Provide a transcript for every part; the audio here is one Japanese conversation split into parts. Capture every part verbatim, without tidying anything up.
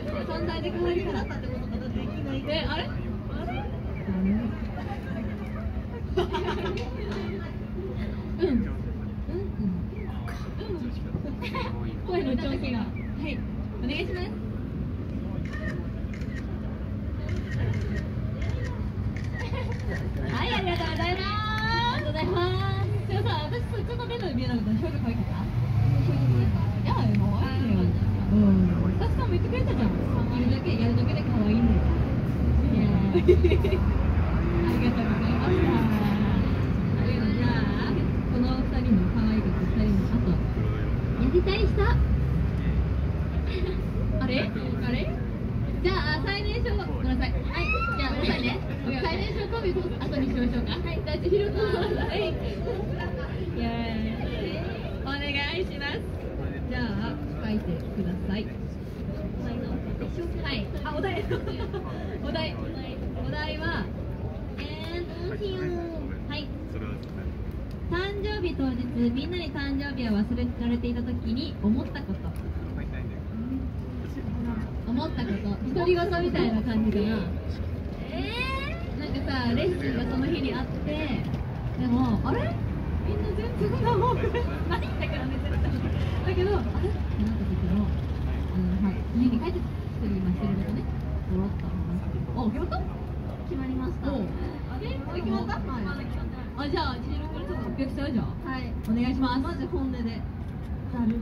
存在で変わりから。え、あれ？あれ？うん。うん。声の調子が。はい。お願いします。はい、ありがとうございます。ありがとうございます。でもさ、私そっちの目の見えなかったら表情可愛かった？いや、可愛いよ。うん。スタッフさんも言ってくれたじゃん。やるだけやるだけで可愛いんだよ。いやー。ありがとうございました。じゃあ、この二人の可愛いこと二人のあとやりたい人。あれ？あれ？じゃあ最年少ごめんなさい。はい。じゃあごめんなさいね。最年少コンビ後にしましょうか。はい。じゃあ千尋くん。はい。イエーイ。お願いします。じゃあ書いてください。はい。あ、お題。お題。お題はえーどうしよう。はい。誕生日当日みんなに誕生日を忘れられていた時に思ったこと。思ったこと独り言みたいな感じかな。えー、なんかさレッスンがその日にあってでもあれみんな全然何もないんだからね絶対だけどあれってなった時のあの、はい、家に帰ってきてる今してることねポロッと話してお決まった決まりましたえ決まったはいあじゃあ千尋からちょっと発表しちゃうじゃんはいお願いしますまず本音でだる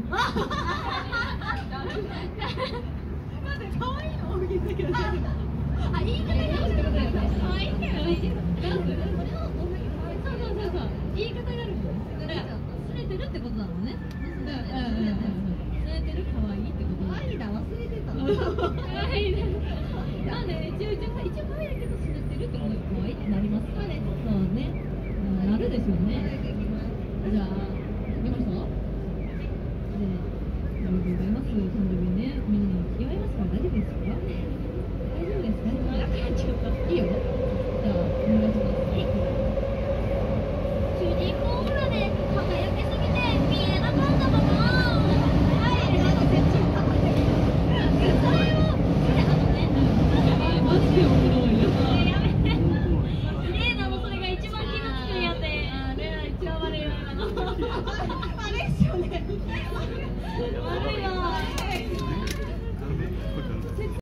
まず可愛いのを見つけるあ、言い方があるってことだよね可愛いんだよねダンスそうそうそうそう言い方があるもんだからすれてるってことだもんねうんうんうんすれてる可愛いってこと可愛いだ忘れてた可愛いなんでね一応一応一応可愛いだけどすれてるってことで可愛いってなりますかねそうねなるでしょうねじゃあできましたありがとうございます。誕生日ね、みんなに祝いますから大丈夫ですか？大丈夫ですか？いいよ。じゃあお願いします。主人公ほらね、輝きすぎて見えなかったかな。はい、あの絶頂か。それをそれあのね、マジでおもろいよ。やめて。レイナもそれが一番傷つくんやって。あ、レイナ一番悪いよ今の。あれっすよね。